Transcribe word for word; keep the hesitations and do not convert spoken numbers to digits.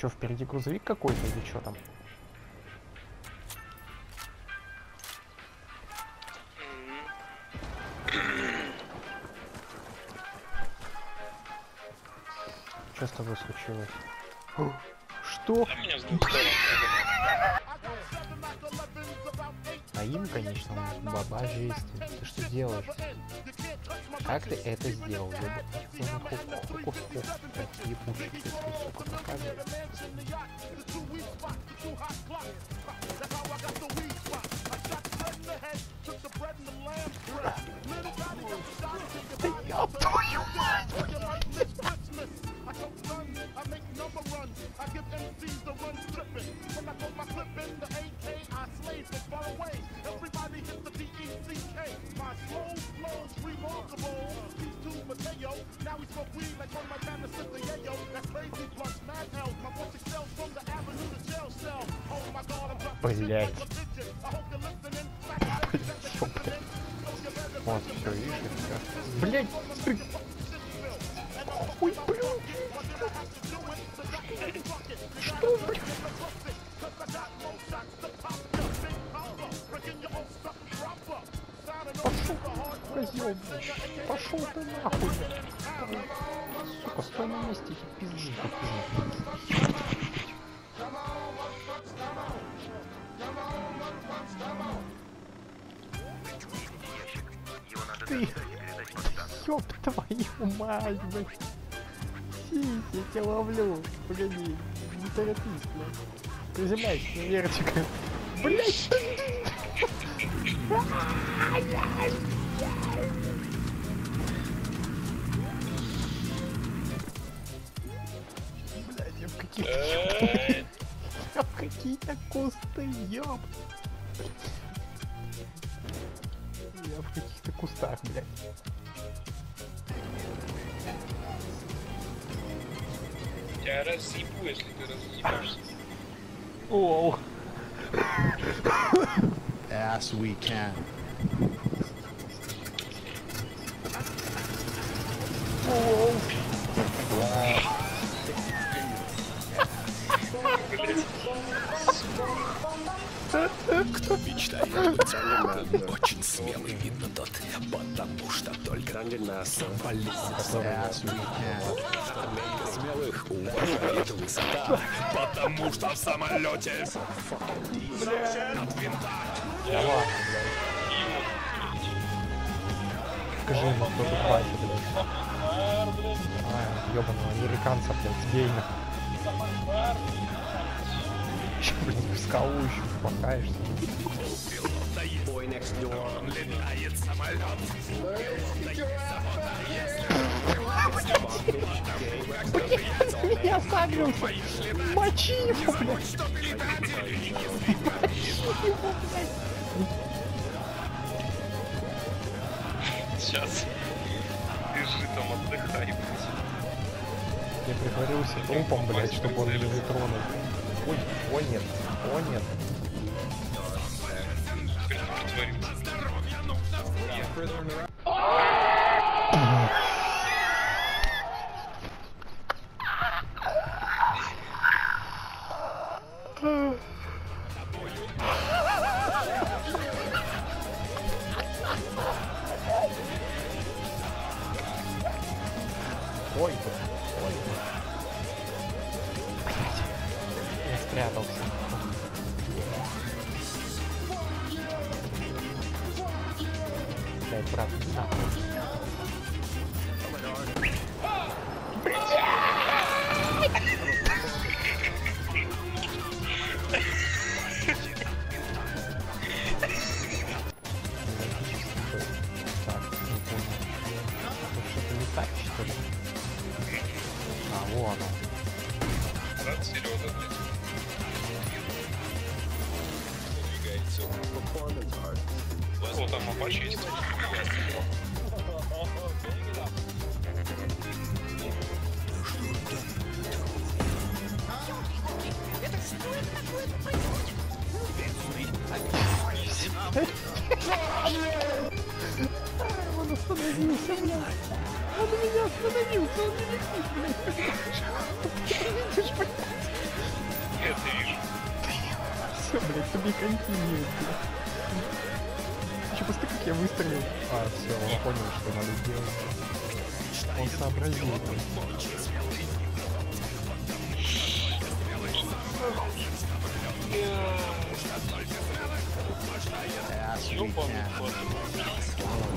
Че, впереди грузовик какой-то или что там? Что с тобой случилось? О, что? А им, конечно, бабажествие. Ты что делаешь? Как ты это сделал? Ебучий ты, сука, показывай. Да ёб твою мать! Блять. Вот, все, видишь, все. Блять, ты... Ой, блядь. Что, блядь? Пошел, козел, пошел ты нахуй. Сука, стой на месте, эти пизды какие. Ты, ёб твою мать, блядь. Сись, я тебя ловлю. Погоди, не торопись, блядь. Приземляйся, вертика. Блядь, блядь, я в каких-то... Я в какие-то кусты, ёб. Я в каких-то кустах, блядь. Я разъебу, если ты разъебашься. Оу. As we can. Оу. Кто мечтает быть умным, очень смелый видно тот, потому что только соболит. As we can. Смелых уважает высота, потому что в самолете от винта. Да ладно, блядь. Скажи ему, кто тут хватит, блядь. А, ёбаного американца, блядь, сбей нахуй. Че, блядь, в скалу еще впахаешься. Он летает самолет. Я сагрился! Мочи его, блядь! Мочи его, блядь! Сейчас. Лежи там, отдыхай, блядь. Я притворился трупом, блядь, чтобы он меня не тронул. Ой, о нет, о нет. Ой, ой. Блядь. Я спрятался. Блядь, брат, нахуй. Так, не понял. Тут что-то не так, что ли? А, вон оно. Брат Серега, блядь. Двигается. О, там Апачи есть. Это что это такое происходит? Он остановился, блядь. Он меня остановился, он не летит, блядь. Видишь, блядь. это вижу. Все, блядь, тебе континует, блядь. Еще посмотри, как я выстрелил. А, все, он понял, что надо делать. Он сообразил. Yes, we Ёбаный can. кот.